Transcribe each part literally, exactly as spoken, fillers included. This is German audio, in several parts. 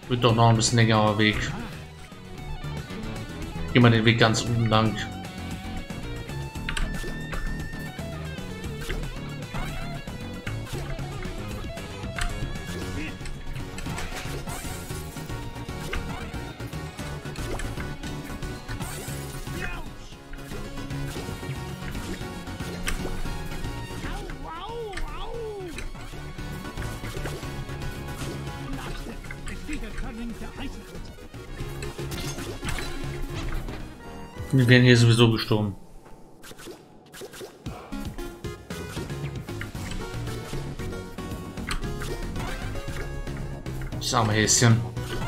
Wird doch noch ein bisschen längerer Weg. Gehen wir den Weg ganz unten lang. Wir werden hier sowieso gestorben. Das arme Häschen.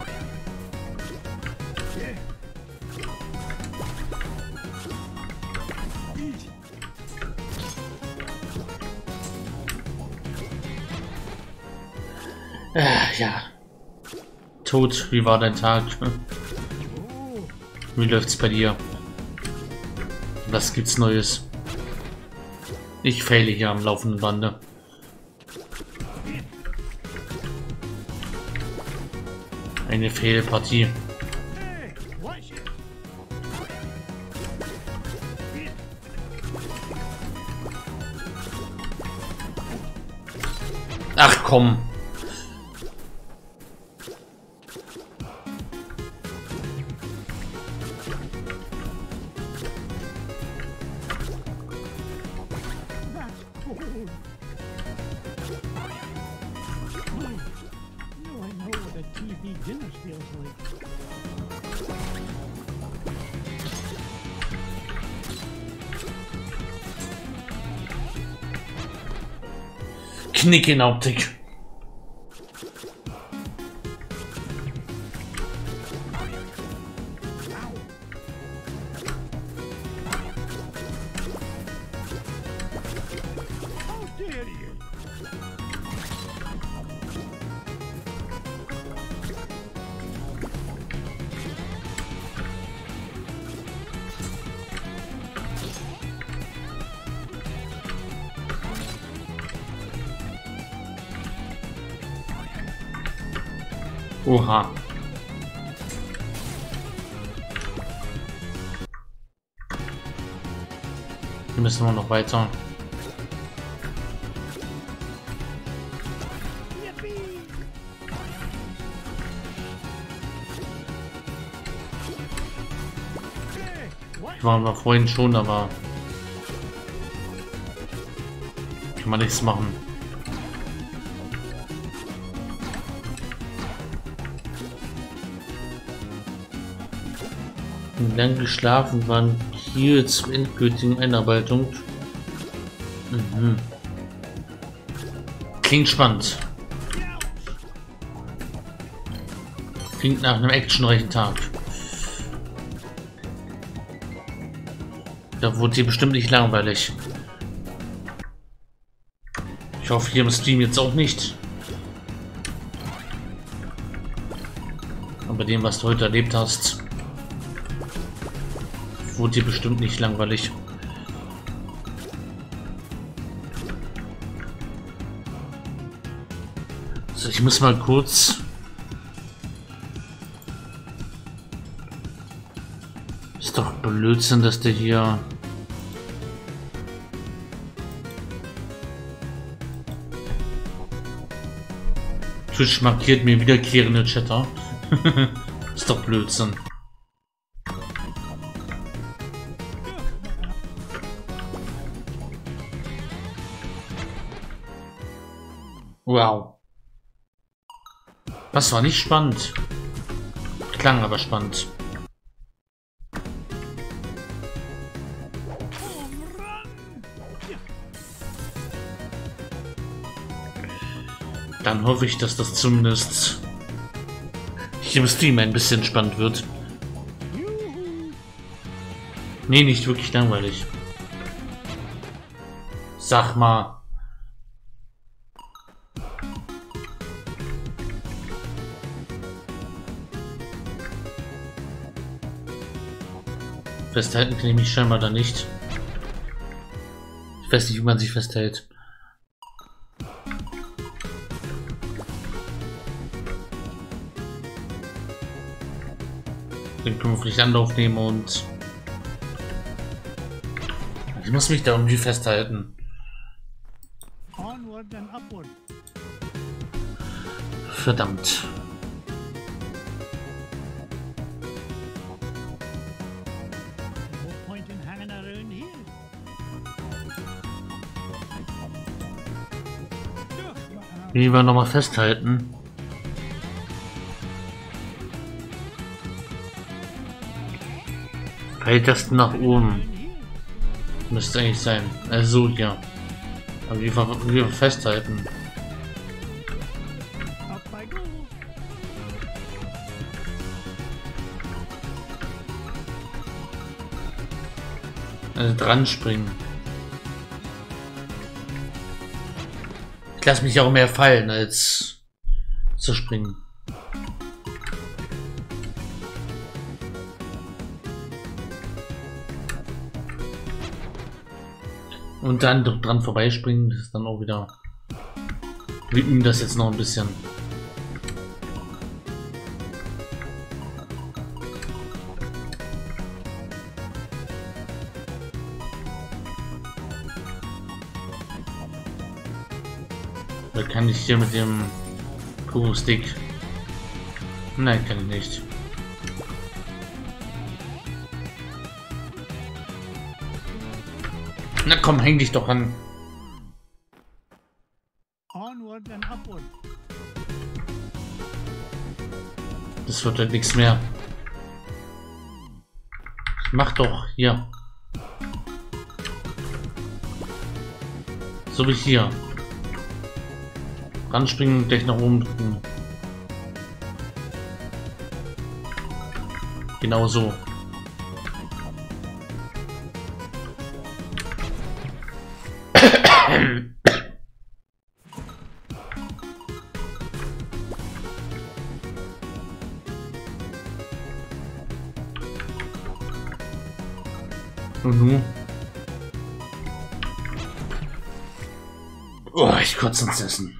Äh, ja. Tod, wie war dein Tag? Wie läuft's bei dir? Was gibt's Neues? Ich fehle hier am laufenden Bande. Eine Fehlpartie. Ach komm. Knick in Optik. Oha. Hier müssen wir noch weiter. Waren wir vorhin schon, aber kann man nichts machen. Lang geschlafen waren hier zur endgültigen Einarbeitung. Mhm. Klingt spannend. Klingt nach einem actionreichen Tag. Da wurde hier bestimmt nicht langweilig. Ich hoffe hier im Stream jetzt auch nicht. Und bei dem, was du heute erlebt hast, wurde dir bestimmt nicht langweilig. Also ich muss mal kurz ist doch Blödsinn, dass der hier Twitch markiert mir wiederkehrende Chatter. Ist doch Blödsinn. Wow. Das war nicht spannend. Klang aber spannend. Dann hoffe ich, dass das zumindest hier im Stream ein bisschen spannend wird. Nee, nicht wirklich langweilig. Sag mal. Festhalten kann ich mich scheinbar da nicht. Ich weiß nicht, wie man sich festhält. den künftig Anlauf nehmen und ich muss mich da irgendwie festhalten. Verdammt. Wie wir nochmal festhalten. Pfeiltasten nach oben. Müsste eigentlich sein. Also ja. Aber wie wir, wie wir festhalten. Also dran springen. Ich lasse mich auch mehr fallen als zu springen. Und dann dran vorbeispringen, das ist dann auch wieder. Wir üben das jetzt noch ein bisschen. Da kann ich hier mit dem Kugelstick. Nein, kann ich nicht. Na komm, häng dich doch an. Das wird halt nichts mehr. Mach doch hier. So wie hier. Ranspringen und gleich nach oben drücken. Genau so. Und nun? Oh, ich kotze ins Essen.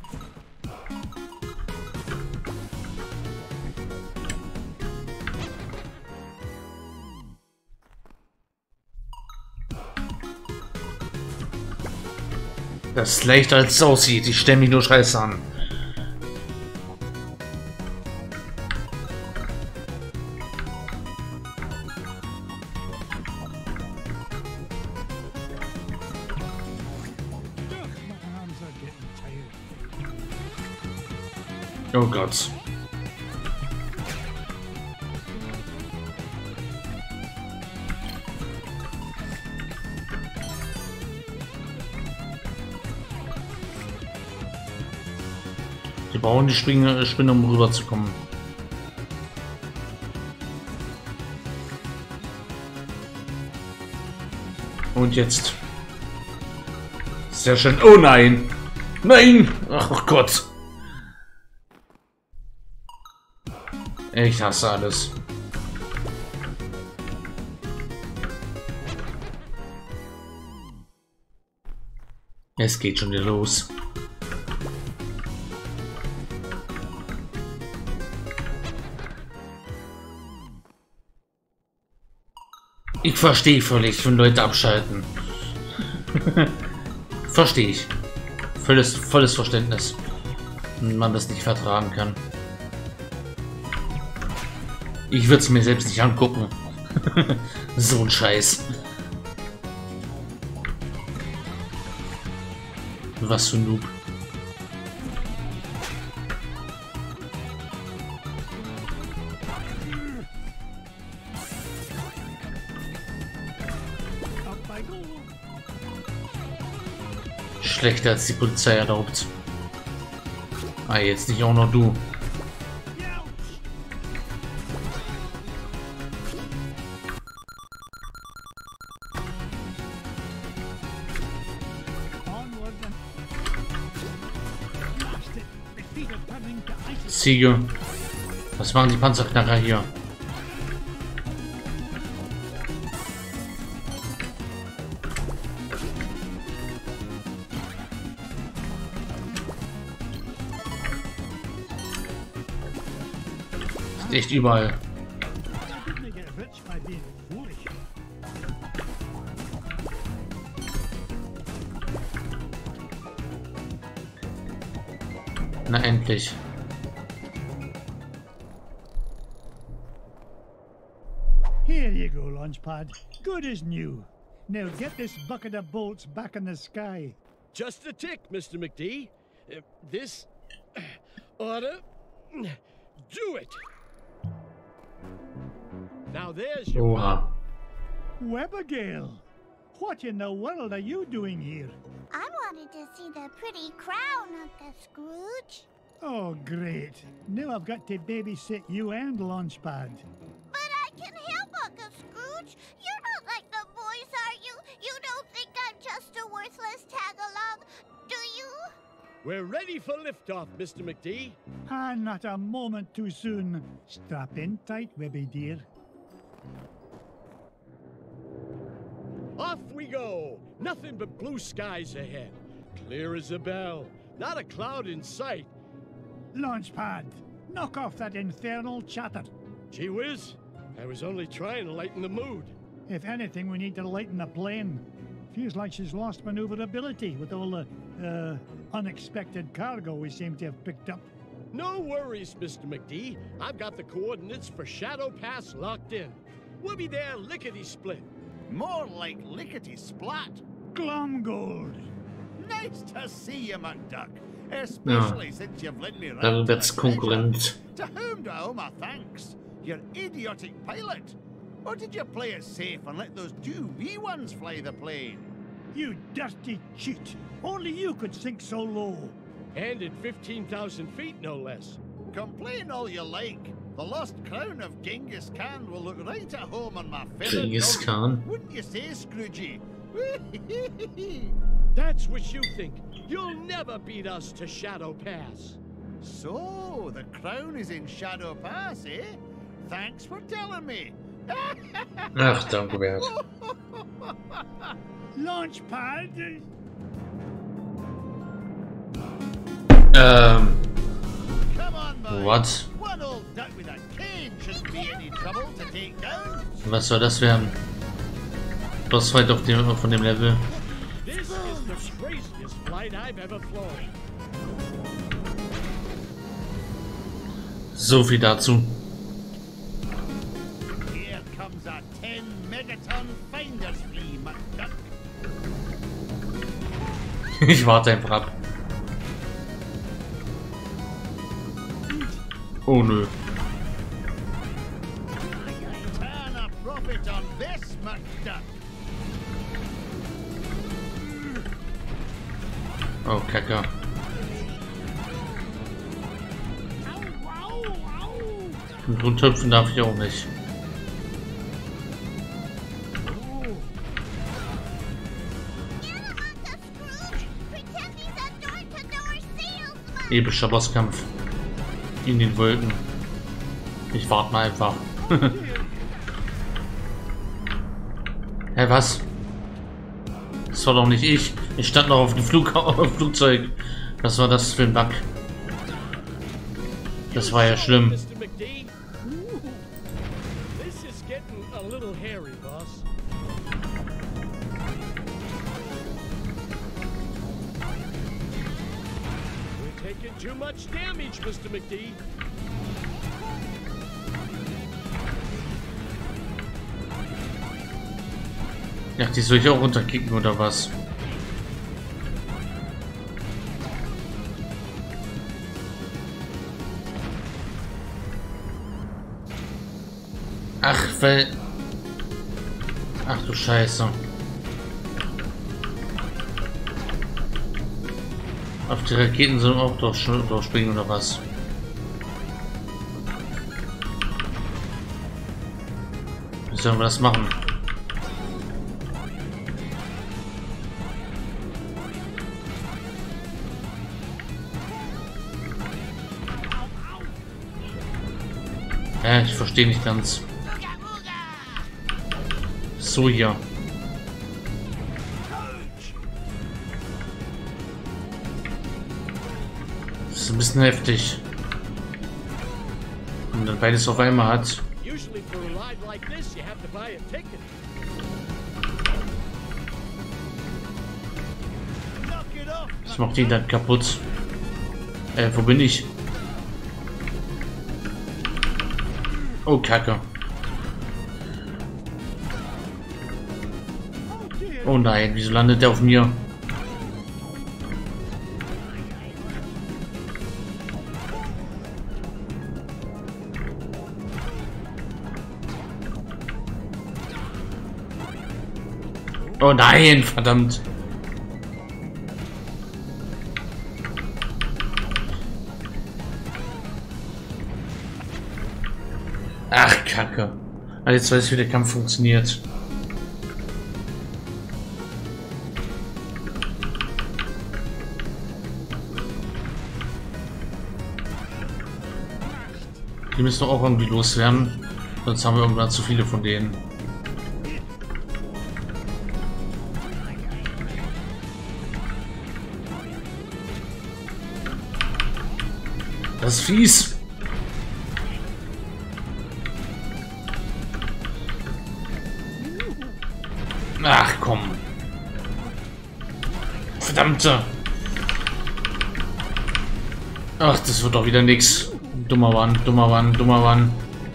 Das ist leichter als es aussieht. Ich stelle mich nur scheiße an. Oh Gott. Die brauchen die Spinne, Spinne, um rüber zu kommen. Und jetzt. Sehr schön. Oh nein! Nein! Ach Gott! Ich hasse alles. Es geht schon wieder los. Ich verstehe völlig, wenn Leute abschalten. Verstehe ich. Volles, volles Verständnis. Wenn man das nicht vertragen kann. Ich würde es mir selbst nicht angucken. So ein Scheiß. Was für ein Noob. Schlechter als die Polizei erlaubt. Ah, jetzt nicht auch noch du. Ziege. Was machen die Panzerknacker hier? Ist echt überall. Na endlich. Here you go, Launchpad. Good as new. Now get this bucket of bolts back in the sky. Just a tick, Mister McD. Uh, this oughta do it. Now there's your Oha. Webigail, what in the world are you doing here? I wanted to see the pretty crown, Uncle Scrooge. Oh, great. Now I've got to babysit you and Launchpad. But I can help, Uncle Scrooge. You're not like the boys, are you? You don't think I'm just a worthless tag-along, do you? We're ready for liftoff, Mister McD. Ah, not a moment too soon. Strap in tight, Webby dear. Off we go. Nothing but blue skies ahead. Clear as a bell. Not a cloud in sight. Launchpad, knock off that infernal chatter. Gee whiz, I was only trying to lighten the mood. If anything, we need to lighten the plane. Feels like she's lost maneuverability with all the, uh, unexpected cargo we seem to have picked up. No worries, Mister McD. I've got the coordinates for Shadow Pass locked in. We'll be there lickety-split. More like lickety-splat. Glomgold! Nice to see you, McDuck. Especially Ja. since you've led me Dann round wird's to the treasure. Konkurrent. To whom do I owe my thanks? Your idiotic pilot? Or did you play it safe and let those two wee ones fly the plane? You dirty cheat! Only you could sink so low. And at fifteen thousand feet, no less. Complain all you like. The lost crown of Genghis Khan will look right at home on my feathered Genghis dog. Khan. Wouldn't you say, Scroogey? That's what you think. You'll never beat us to Shadow Pass. So, the crown is in Shadow Pass, eh? Thanks for telling me. Ach, danke, Bert. Launchpad! Ähm, Come on, boy. what? One old duck with a cane shouldn't be any trouble to take down. Was soll das werden? Das war doch dem, von dem Level. This is the craziest flight I've ever flown. So viel dazu. Here comes a ten megaton finder's fee, McDuck. Ich warte einfach ab. Oh nö. Turn a profit on this, McDuck. Oh, Kacke. Und runterhüpfen darf ich auch nicht. Epischer Bosskampf. In den Wolken. Ich warte mal einfach. Hä, was? Das war doch nicht ich. Ich stand noch auf dem Flug auf dem Flugzeug. Was war das für ein Bug? Das war ja schlimm. Mister McD. This is getting a little hairy, boss. We're taking too much damage, Mister McD. Ja, die soll ich auch runterkicken oder was? Ach, weil... Ach du Scheiße. Auf die Raketen sollen wir auch drauf, drauf springen oder was? Wie sollen wir das machen? Ja, ich verstehe nicht ganz. So hier. Das ist ein bisschen heftig. Und dann beides auf einmal hat. Usually for a ride like this, you have to buy a ticket. Knock it off, Ich mach die dann kaputt. Äh, wo bin ich? Oh, Kacke. Oh nein, wieso landet der auf mir? Oh nein, verdammt. Ach, Kacke. Also jetzt weiß ich, wie der Kampf funktioniert. Die müssen wir auch irgendwie loswerden. Sonst haben wir irgendwann zu viele von denen. Das ist fies. Ach komm. Verdammte. Ach, das wird doch wieder nix. Dummer Mann, dummer Mann, dummer Mann.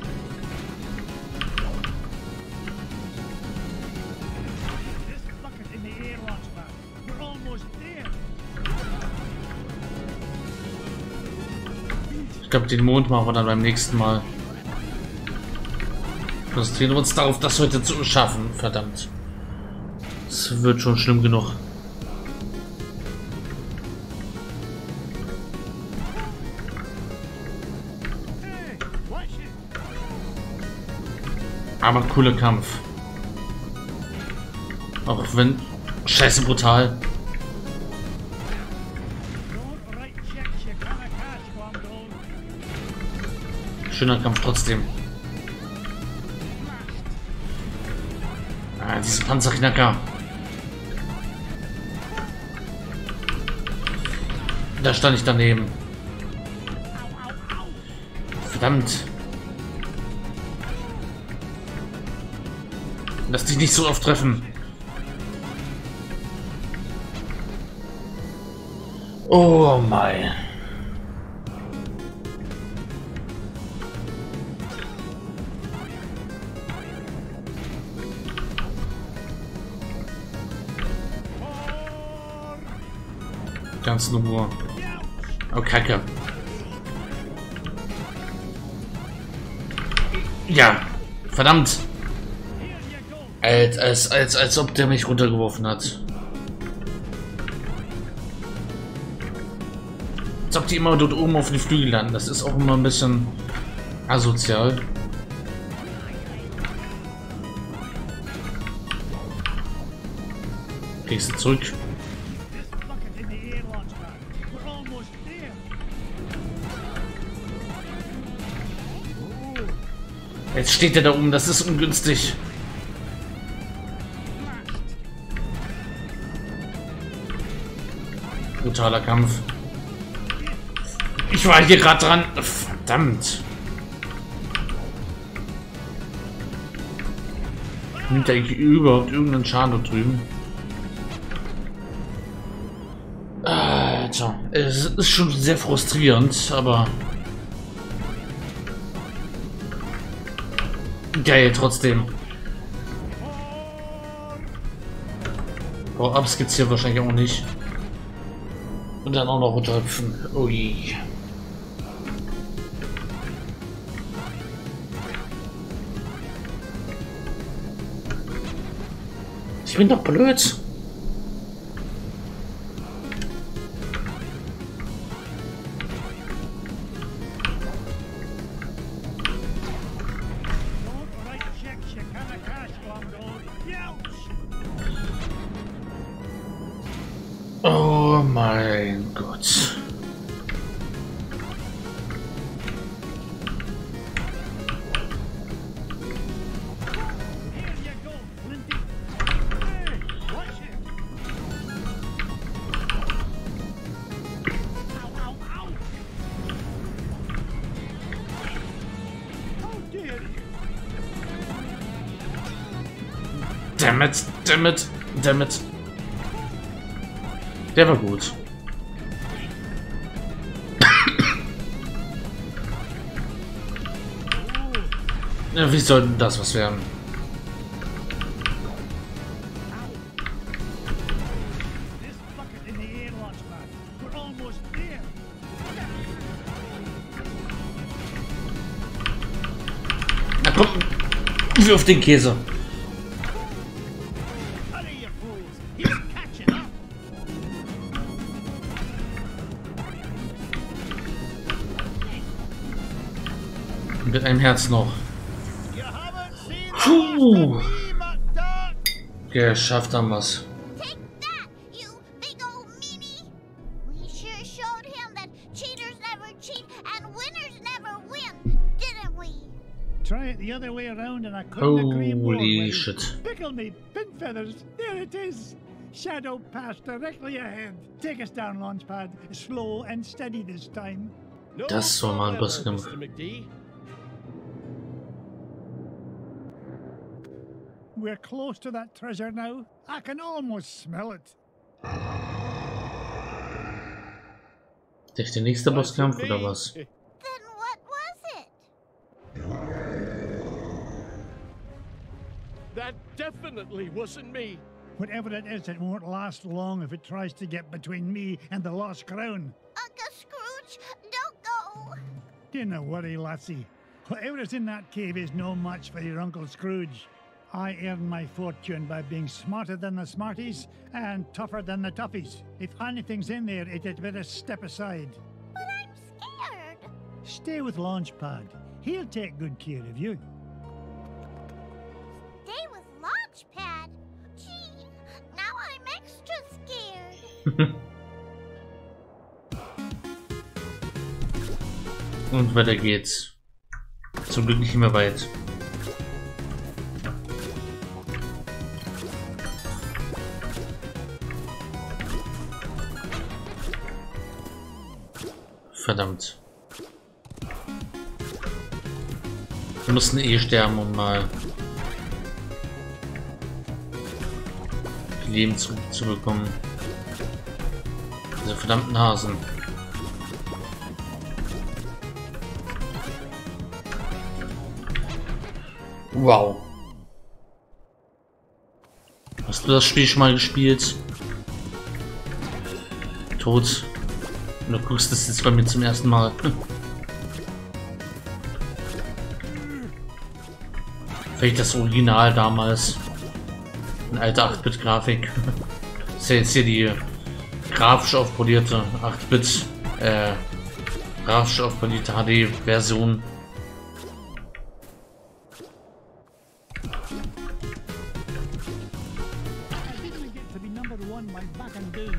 Ich glaube, den Mond machen wir dann beim nächsten Mal. Konzentrieren wir uns darauf, das heute zu schaffen. Verdammt. Das wird schon schlimm genug. Aber cooler Kampf. Auch wenn scheiße brutal. Schöner Kampf trotzdem. Ah, diese Panzerknacker. Da stand ich daneben. Verdammt. Lass dich nicht so oft treffen. Oh mein. Ganz nur. Oh, Kacke. Ja, verdammt. Als, als, als, als ob der mich runtergeworfen hat. Als ob die immer dort oben auf den Flügel landen. Das ist auch immer ein bisschen asozial. Kriegst du zurück. Jetzt steht er da oben, das ist ungünstig. Brutaler Kampf. Ich war hier gerade dran. Verdammt. Nimmt er überhaupt irgendeinen Schaden da drüben? Alter, es ist schon sehr frustrierend, aber geil trotzdem. Power-Ups gibt's hier wahrscheinlich auch nicht. Und dann auch noch runterhüpfen. Ui. Ich bin doch blöd. Oh mein Gott. Damn it, damn it, damn it. Der war gut. Ja, wie soll denn das was werden? This bucket in the air, Launchpad. We're almost there. Na komm, wirf den Käse. Hurry, you fools! He's catching up! Mit einem Herz noch. You haven't seen the Puh. last of me, McDuck! Geschafft haben wir's. Take that, you big old meanie! We sure showed him that cheaters never cheat and winners never win, didn't we? Try it the other way around and I couldn't agree more. Holy Willie. shit. Pickle me, pin feathers. There it is. Shadow pass directly ahead. Take us down, Launchpad. Slow and steady this time. No Das war mal ein problemo, Bosskampf. Mister McD. We're close to that treasure now. I can almost smell it. Ist der nächste Not Bosskampf for oder me. was? Then what was it? That definitely wasn't me. Whatever it is, it won't last long if it tries to get between me and the lost crown. Uncle Scrooge, don't go. Do not worry, lassie. Whatever is in that cave is no match for your Uncle Scrooge. I earn my fortune by being smarter than the smarties and tougher than the toughies. If anything's in there, it had better step aside. But I'm scared. Stay with Launchpad. He'll take good care of you. Stay with Launchpad? Gee, now I'm extra scared. Und weiter geht's. Zum Glück nicht mehr weit. Verdammt. Wir mussten eh sterben, um mal Leben zurückzubekommen. Diese verdammten Hasen. Wow. Hast du das Spiel schon mal gespielt? Tot. Und du guckst das jetzt bei mir zum ersten Mal. Vielleicht das Original damals. Eine alte acht Bit Grafik. Das ist ja jetzt hier die grafisch aufpolierte acht Bit, äh, grafisch aufpolierte H D Version. I didn't get to be number one by back and down.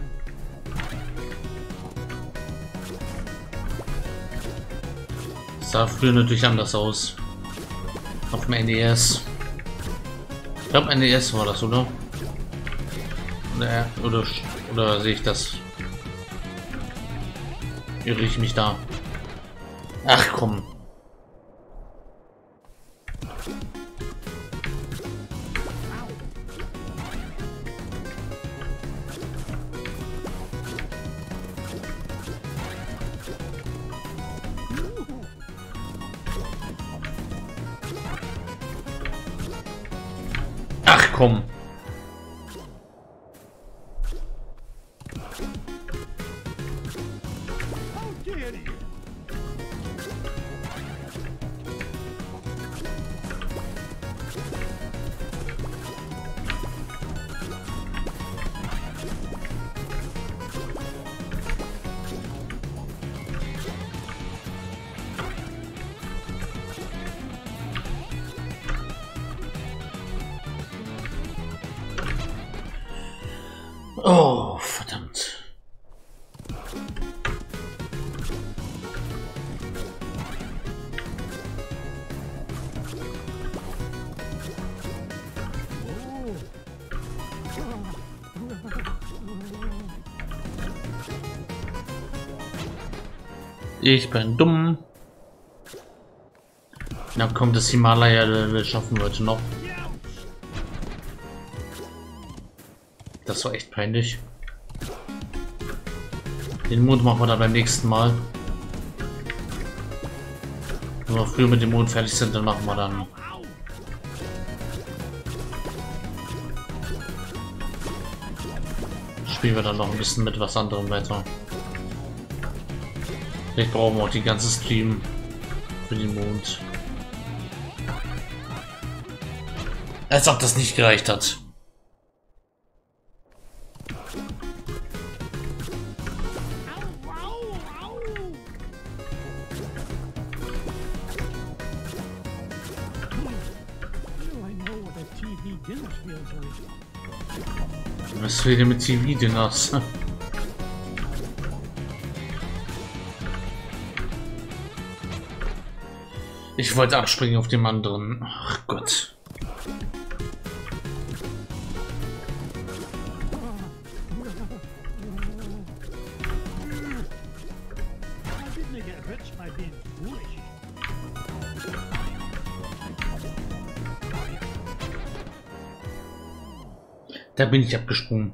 Das sah früher natürlich anders aus. Auf dem N E S. Ich glaube N E S war das, oder? Oder, oder, oder sehe ich das? Irre ich mich da? Ach komm. Ach komm. How dare you? Oh, verdammt. Ich bin dumm. Na kommt das Himalaya schaffen wir heute noch. Das war echt peinlich. Den Mond machen wir dann beim nächsten Mal. Wenn wir früher mit dem Mond fertig sind, dann machen wir dann spielen wir dann noch ein bisschen mit was anderem weiter. Vielleicht brauchen wir auch die ganze Stream für den Mond. Als ob das nicht gereicht hat. Was will denn mit T V-Dinners? Ich wollte abspringen auf dem anderen. Ach Gott. Da bin ich abgesprungen.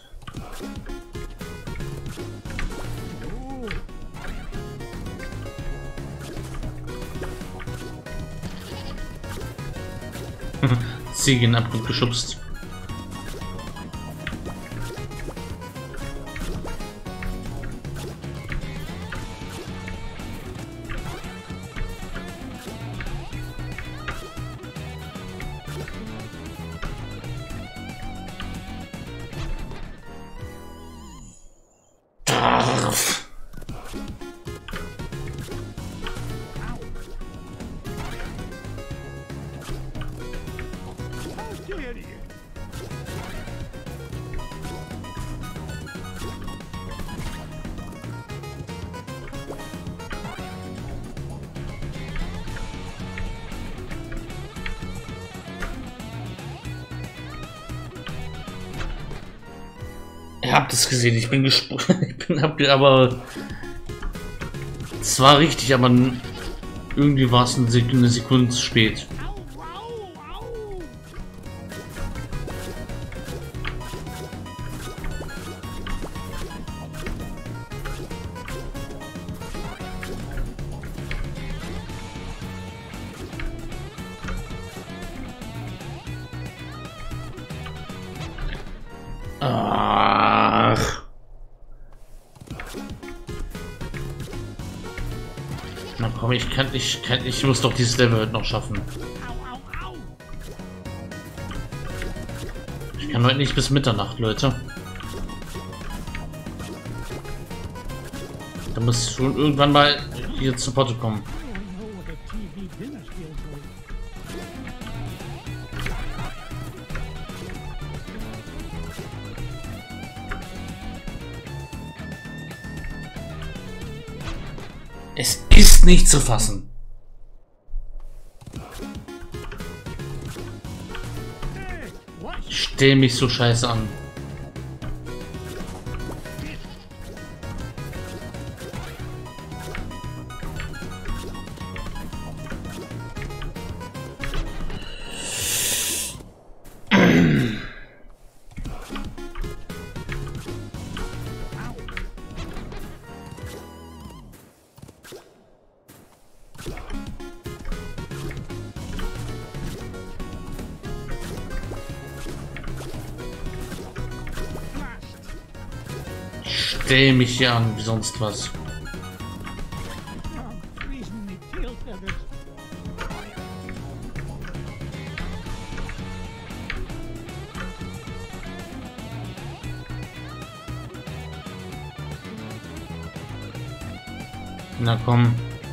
Ziege in den Abgrund geschubst. Ihr habt es gesehen, ich bin gesprungen. Ich bin hab, aber es war richtig, aber irgendwie war es eine Sekunde, eine Sekunde zu spät. Ach. Na komm, ich kann, ich kann, ich muss doch dieses Level heute noch schaffen. Ich kann heute nicht bis Mitternacht, Leute. Da muss schon irgendwann mal hier zu Potte kommen. Es ist nicht zu fassen. Ich stell mich so scheiße an. Stell mich hier an, wie sonst was. Na komm.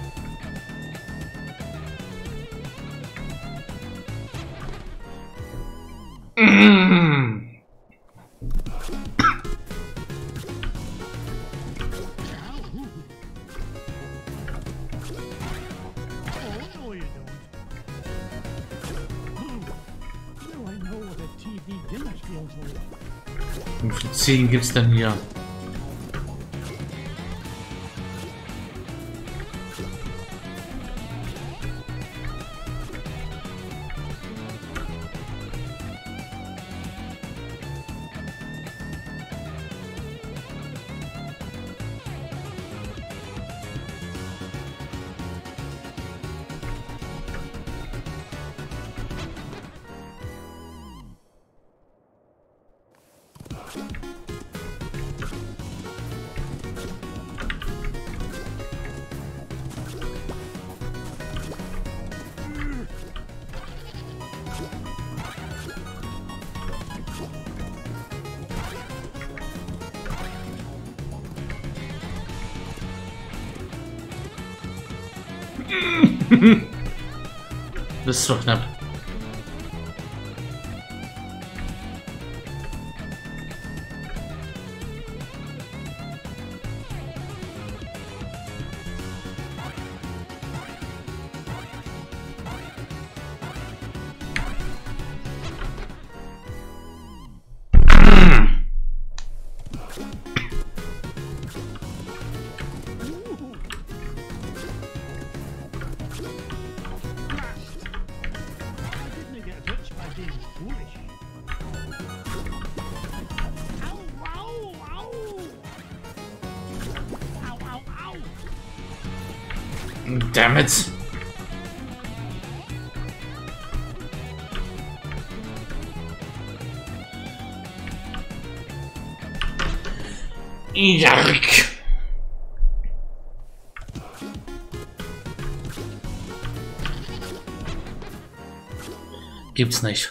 Wie viele Ziegen gibt's denn hier? Das ist doch knapp. Damn it! Jark! Gibt's nicht.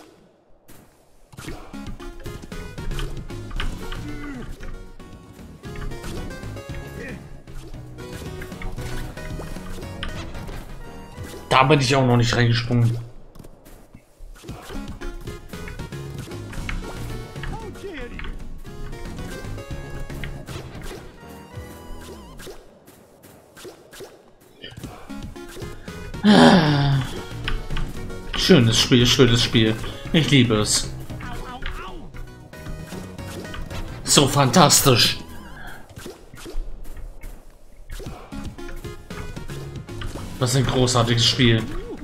Da bin ich auch noch nicht reingesprungen. Schönes Spiel, schönes Spiel. Ich liebe es. So fantastisch. Was ein großartiges Spiel.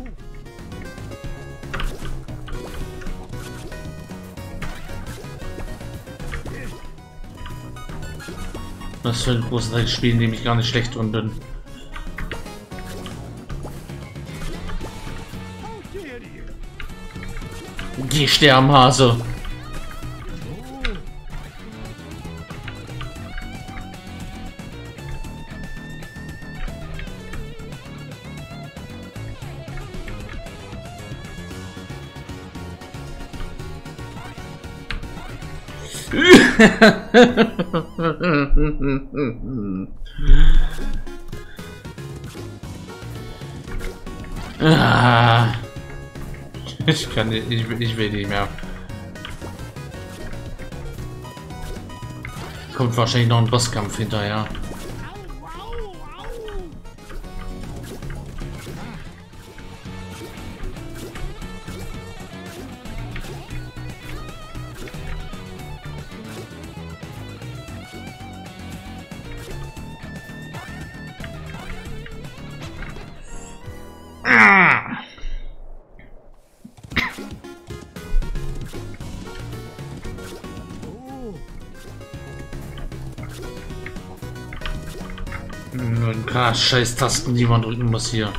Was für ein großartiges Spiel, in dem ich gar nicht schlecht drin bin. Die Sternhase. Ah. Ich kann nicht, ich, ich will nicht mehr. Kommt wahrscheinlich noch ein Bosskampf hinterher. Ein paar scheiß Tasten, die man drücken muss hier.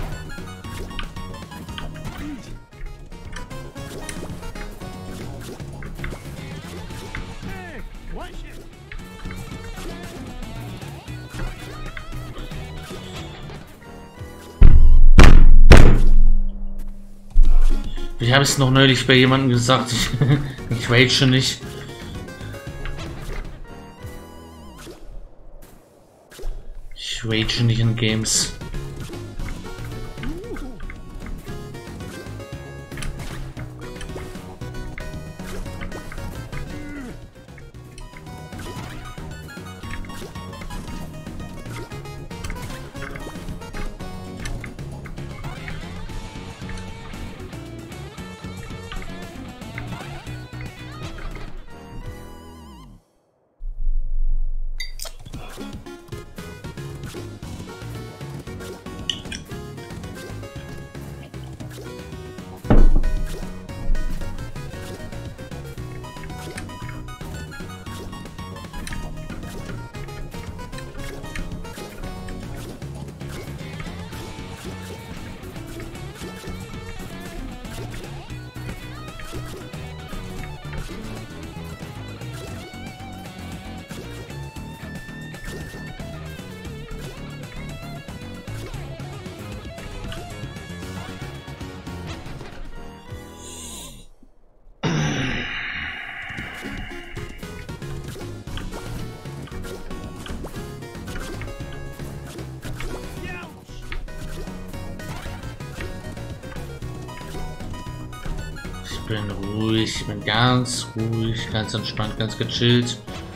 Ich habe es noch neulich bei jemandem gesagt, ich, ich rage nicht. Ich rage nicht in Games. bin ruhig, ich bin ganz ruhig, ganz entspannt, ganz gechillt.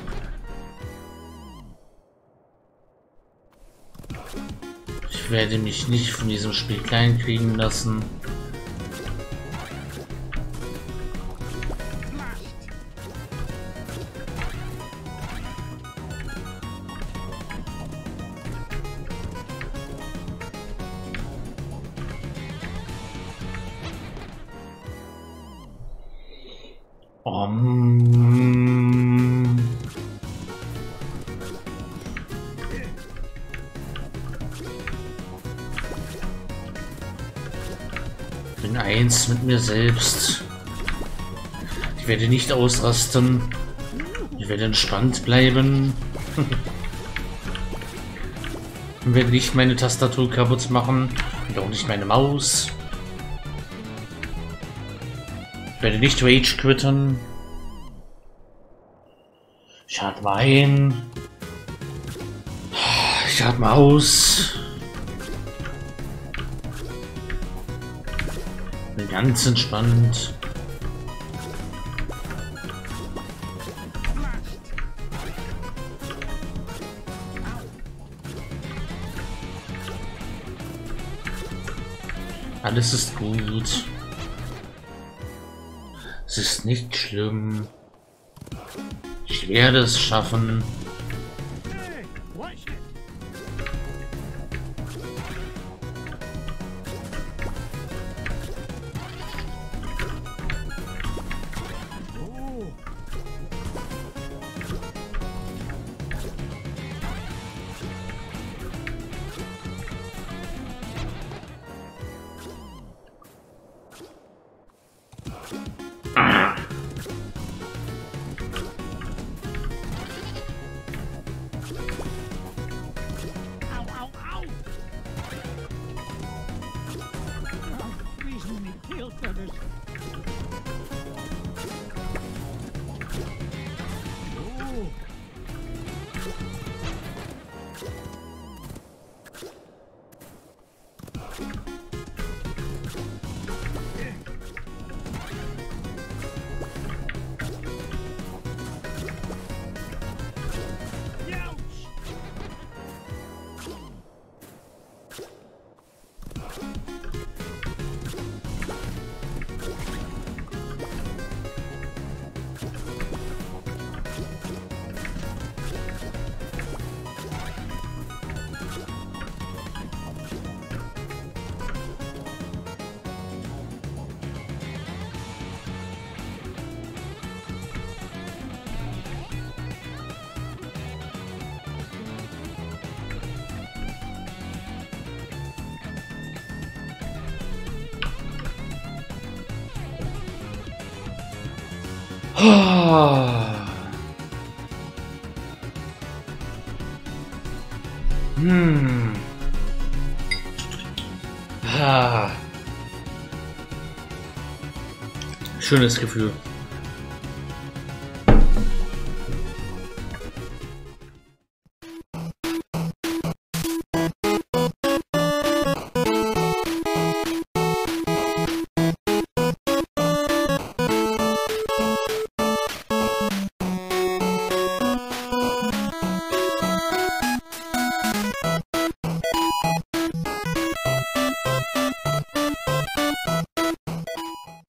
Ich werde mich nicht von diesem Spiel kleinkriegen lassen. Um. Bin eins mit mir selbst. Ich werde nicht ausrasten. Ich werde entspannt bleiben. Ich werde nicht meine Tastatur kaputt machen und auch nicht meine Maus. Ich werde nicht Rage quitten. Ich atme ein. Ich atme aus. Bin ganz entspannt. Alles ist gut. Es ist nicht schlimm. Ich werde es schaffen. Hey, watch it. Oh. Hm. Ah. Schönes Gefühl.